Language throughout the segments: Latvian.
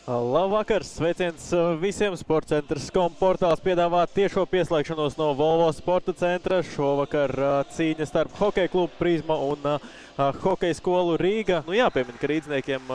Labvakar, sveiciens visiem! Sportcentrs.com portāls piedāvā tiešo pieslēgšanos no Volvo sporta centra. Šovakar cīņa starp hokeja klubu Prizma un hokeja skolu Rīga. Jāpiemina, ka rīdzniekiem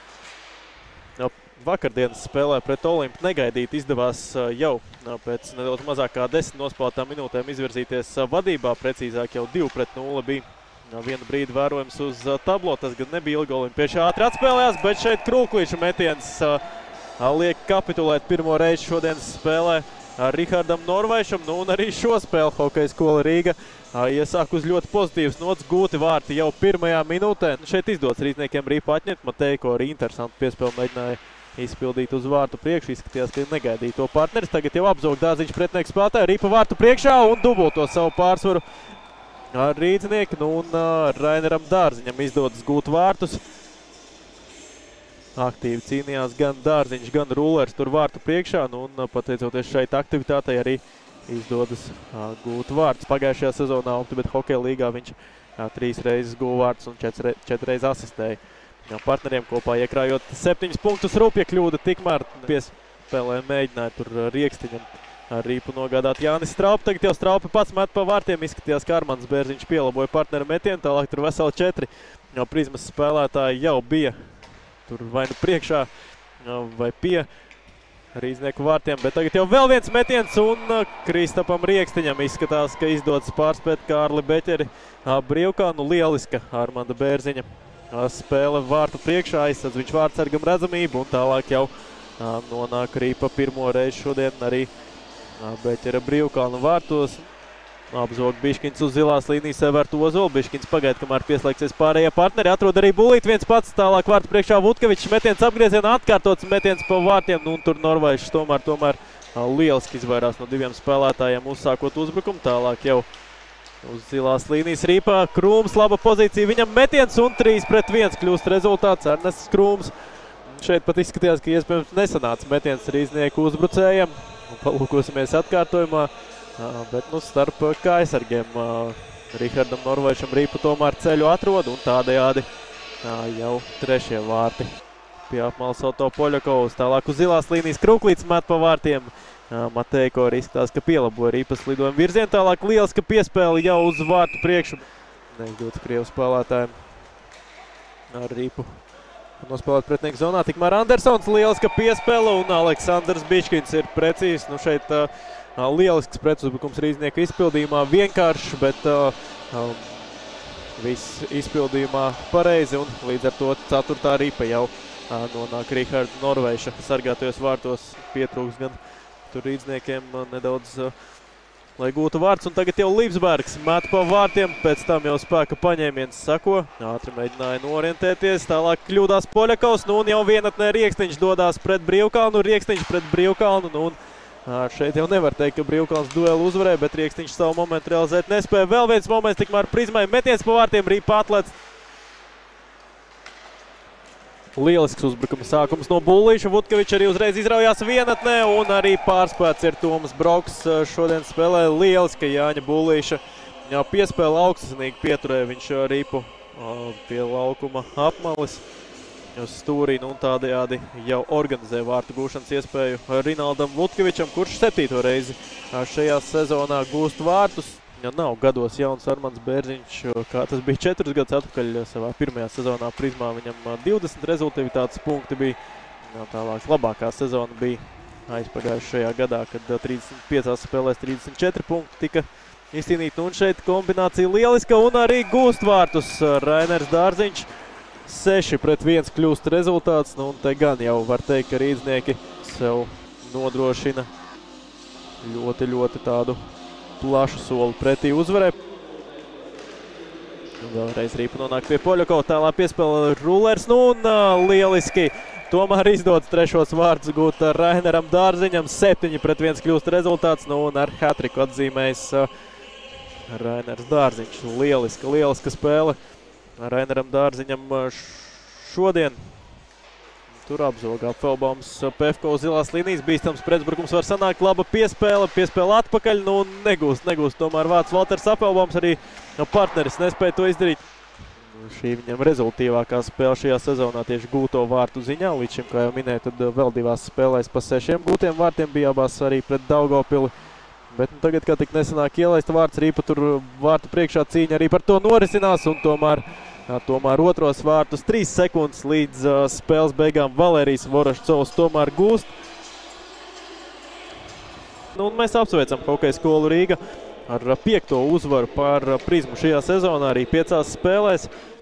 vakardienas spēlē pret Olimpu negaidīt izdevās jau pēc nedaudz mazāk kā 10 nospēlētām minūtēm izvirzīties vadībā. Precīzāk jau 2-0 bija. Vienu brīdi vērojams uz tablo, tas gan nebija ilgi, olimpieši ātri atspēlējās, bet šeit Krūklīša metiens liek kapitulēt pirmo reizi šodienas spēlē Rihardam Norvaišam. Un arī šo spēli hokeja skola Rīga iesāk uz ļoti pozitīvas nots, gūti vārti jau pirmajā minūtē. Šeit izdodas rīzniekiem Rīpu atņemt, Matejko arī interesantu piespēli mēģināja izpildīt uz vārtu priekšu, izskatījās, ka negaidīja to partneris. Tagad jau apzog Dārziņš pretinieks spēlētāju, Rīpa vārtu priekšā un dubulto savu pārsvaru rīdznieki, un Raineram Dārziņam izdodas gūt vārtus. Aktīvi cīnījās gan Dārziņš, gan Rulers tur vārtu priekšā, un pateicoties šeit aktivitātei arī izdodas gūt vārtus. Pagājušajā sezonā Optibet hokeja līgā viņš 3 reizes guva vārtus un 4 reizes asistēja. Partneriem kopā iekrājot 7 punktus, rupja kļūda, tikmēr piespēlē mēģināja tur Riekstiņam ar Rīpu nogādāt Jānis Straupi. Tagad jau Straupi pats met pa vārtiem. Izskatījās, ka Armands Bērziņš pielaboja partneru metienu. Tālāk tur veseli 4 Prizmas spēlētāji jau bija tur vai nu priekšā vai pie rīznieku vārtiem. Bet tagad jau vēl viens metiens un Kristapam Riekstiņam izskatās, ka izdodas pārspēt Kārli Beķeri brīvkā. Lieliska Armanda Bērziņa spēle vārtu priekšā. Aizsadz viņš vārtsargam redzamību un tālāk jau nonāk Rīpa pirmo reizi šodien arī Beķera brīvkalnu vārtos. Apzog Biškins uz zilās līnijas Evert Ozolu. Biškins pagaida, kamēr pieslēgsies pārējie partneri. Atrod arī Bulīt viens pats. Tālāk vārtu priekšā Vutkevičs. Metiens apgriezienā, atkārtots metiens pa vārtiem. Un tur Norvaišs tomēr lieliski izvairās no 2 spēlētājiem uzsākot uzbrukumu. Tālāk jau uz zilās līnijas Rīpā. Krūms, laba pozīcija. Viņam metiens un 3-1 kļūst rezultāts. Ernests Krūms. Šeit pat izskatījās, ka iespējams nesanāca metiens rīznieku uzbrucējiem. Palūkosimies atkārtojumā, bet starp kājsargiem Rihardam Norvaišam Rīpu tomēr ceļu atrod un tādējādi jau 3 vārti pie apmalas Oto Poļakovs. Tālāk uz zilās līnijas Krūklīts met pa vārtiem. Matejko arī izskatās, ka pielaboja Rīpas lidojumu virzienu. Tālāk lieliska piespēle jau uz vārtu priekšu. Neizdots Krievu spēlētājiem ar Rīpu nospēlēt pretinieku zonā. Tikmēr Andersons lieliska piespēle un Aleksandrs Biškins ir precīzs. Šeit lielisks pretuzbrukums rīznieku izpildījumā. Vienkāršs, bet viss izpildījumā pareizi un līdz ar to 4. Rīpa jau nonāk Riharda Norvaiša sargātajos vārtos. Pietrūks gan tur rīzniekiem nedaudz, lai gūtu vārds. Un tagad jau Līpsbergs met pa vārtiem, pēc tam jau spēka paņēmiens sako. Ātri mēģināja norientēties, tālāk kļūdās Poļakovs, un jau vienatnē Riekstiņš dodās pret brīvkalnu, Riekstiņš pret brīvkalnu. Un šeit jau nevar teikt, ka brīvkalns duelu uzvarēja, bet Riekstiņš savu momentu realizēt nespēja. Vēl viens moments, tikmēr Prizmai metiens pa vārtiem, Rīpa atlēc. Lielisks uzbrukuma sākums no Bullīša. Vutkevičs arī uzreiz izraujās vienatnē un arī pārspēts ir Tomas Broks šodien spēlē. Lieliska Jāņa Bullīša piespēle augstasinīgi pieturēja viņš Rīpu pie laukuma apmalis uz stūrīnu un tādējādi jau organizē vārtu gūšanas iespēju Rinaldam Vutkevičam, kurš 7. reizi šajā sezonā gūst vārtus. Nav gados jauns Armands Bērziņš, kā tas bija 4 gadus atpakaļ savā pirmajā sezonā Prizmā. Viņam 20 rezultātivitātes punkti bija. Tālāk labākā sezona bija aizpagājušajā gadā, kad 35 spēlēs 34 punkti tika izcīnīti. Un šeit kombinācija lieliska un arī gūst vārtus Rainers Dārziņš. 6-1 kļūst rezultāts. Un te gan jau var teikt, ka rīdznieki sev nodrošina ļoti tādu plašu soli pretī uzvarē. Vēlreiz Rīpa nonāk pie Poļakova, tālāk piespēle Rulers, un lieliski. Tomēr izdodas 3. vārds gūt Raineram Dārziņam, 7-1 kļūst rezultāts, un ar hatriku atzīmējas Rainers Dārziņš. Lieliska spēle Raineram Dārziņam šodien. Tur apzogā Felbaums Pefko uz zilās līnijas. Bīstams pretuzbrukums var sanākt. Laba piespēle atpakaļ. Negūst tomēr vārds Valters Apelbaums. Arī partneris nespēja to izdarīt. šī viņam rezultīvākā spēle šajā sezonā tieši gūto vārtu ziņā. Līdz šim, kā jau minēju, tad vēl 2 spēlēs pa 6 gūtiem vārtiem bija abās arī pret Daugavpili. Bet tagad, kā tik nesenāk ielaista vārds, Rīpa tur vārtu priekšā cīņa arī par to norisinās. Un tomēr otros vārtus 3 sekundes līdz spēles beigām Valērijas Vorošcovs tomēr gūst. Un mēs apsveicam Hokeja skolu Rīga ar 5. uzvaru pār Prizmu šajā sezonā, arī 5 spēlēs.